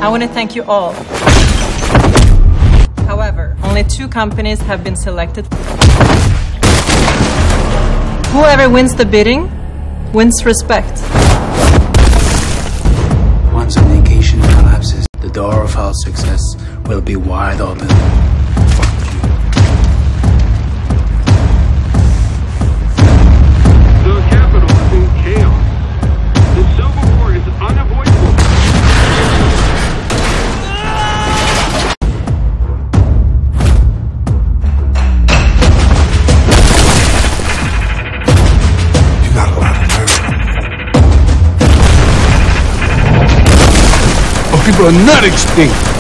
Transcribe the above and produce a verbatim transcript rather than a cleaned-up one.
I want to thank you all. However, only two companies have been selected. Whoever wins the bidding wins respect. Once a negation collapses, the door of our success will be wide open. Fuck you. The capital is in chaos. The Civil War is unavoidable. You got a lot of nerve. Oh, people are not extinct.